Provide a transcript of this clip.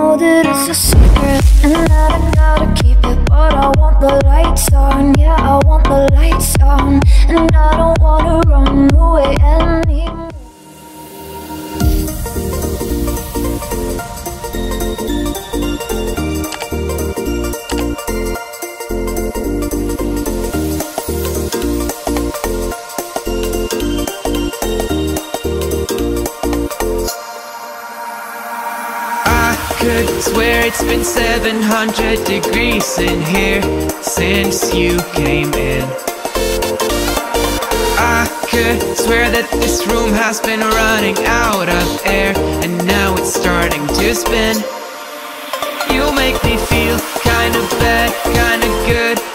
know that it's a secret and that I gotta keep it, but I want the lights on, yeah, I want the lights on, and I don't wanna run away anymore. Could swear it's been 700 degrees in here since you came in. I could swear that this room has been running out of air, and now it's starting to spin. You make me feel kinda bad, kinda good,